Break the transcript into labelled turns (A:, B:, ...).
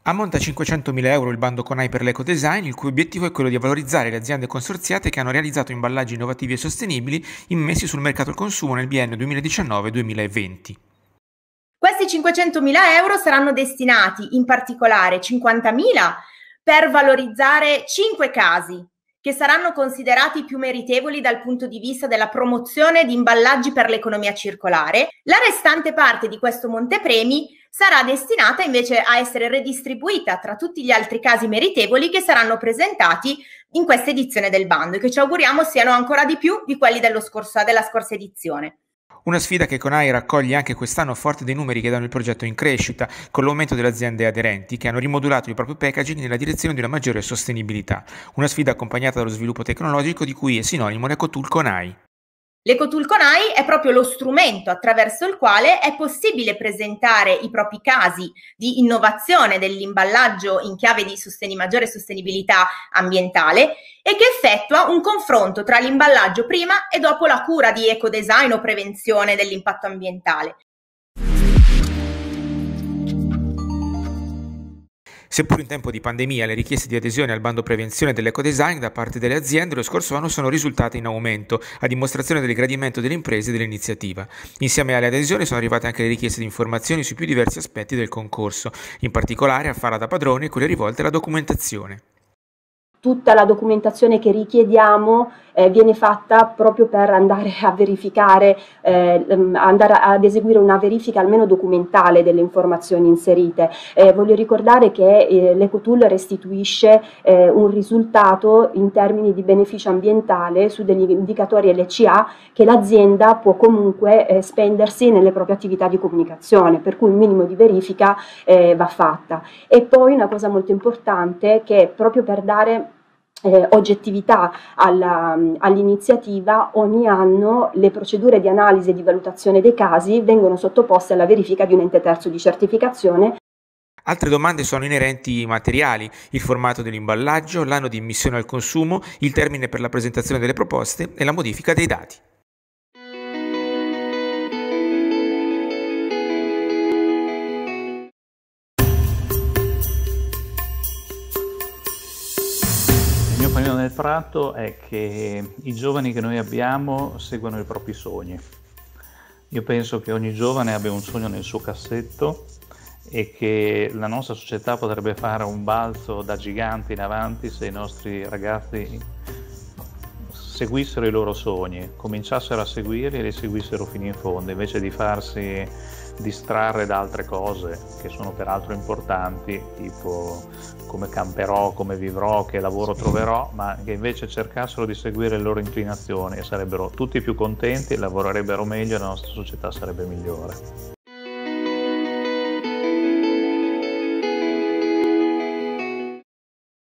A: Ammonta a 500.000 euro il bando CONAI per l'ecodesign, il cui obiettivo è quello di valorizzare le aziende consorziate che hanno realizzato imballaggi innovativi e sostenibili immessi sul mercato al consumo nel biennio 2019-2020.
B: Questi 500.000 euro saranno destinati in particolare 50.000 per valorizzare 5 casi che saranno considerati più meritevoli dal punto di vista della promozione di imballaggi per l'economia circolare. La restante parte di questo montepremi sarà destinata invece a essere redistribuita tra tutti gli altri casi meritevoli che saranno presentati in questa edizione del bando e che ci auguriamo siano ancora di più di quelli della scorsa edizione.
A: Una sfida che CONAI raccoglie anche quest'anno forte dei numeri che danno il progetto in crescita, con l'aumento delle aziende aderenti che hanno rimodulato il proprio packaging nella direzione di una maggiore sostenibilità. Una sfida accompagnata dallo sviluppo tecnologico di cui è sinonimo l'EcoTool CONAI.
B: L'EcoTool CONAI è proprio lo strumento attraverso il quale è possibile presentare i propri casi di innovazione dell'imballaggio in chiave di maggiore sostenibilità ambientale e che effettua un confronto tra l'imballaggio prima e dopo la cura di ecodesign o prevenzione dell'impatto ambientale.
A: Seppur in tempo di pandemia le richieste di adesione al bando prevenzione dell'ecodesign da parte delle aziende lo scorso anno sono risultate in aumento, a dimostrazione del gradimento delle imprese dell'iniziativa. Insieme alle adesioni sono arrivate anche le richieste di informazioni sui più diversi aspetti del concorso, in particolare a farla da padrone quelle rivolte alla documentazione.
C: Tutta la documentazione che richiediamo viene fatta proprio per andare a verificare, andare ad eseguire una verifica almeno documentale delle informazioni inserite. Voglio ricordare che l'EcoTool restituisce un risultato in termini di beneficio ambientale su degli indicatori LCA che l'azienda può comunque spendersi nelle proprie attività di comunicazione, per cui un minimo di verifica va fatta. E poi una cosa molto importante che proprio per dare oggettività all'iniziativa, ogni anno le procedure di analisi e di valutazione dei casi vengono sottoposte alla verifica di un ente terzo di certificazione.
A: Altre domande sono inerenti ai materiali, il formato dell'imballaggio, l'anno di immissione al consumo, il termine per la presentazione delle proposte e la modifica dei dati.
D: Il mio opinione del tratto è che i giovani che noi abbiamo seguono i propri sogni. Io penso che ogni giovane abbia un sogno nel suo cassetto e che la nostra società potrebbe fare un balzo da gigante in avanti se i nostri ragazzi seguissero i loro sogni, cominciassero a seguirli e li seguissero fino in fondo, invece di farsi distrarre da altre cose che sono peraltro importanti, tipo come camperò, come vivrò, che lavoro troverò, ma che invece cercassero di seguire le loro inclinazioni e sarebbero tutti più contenti, lavorerebbero meglio e la nostra società sarebbe migliore.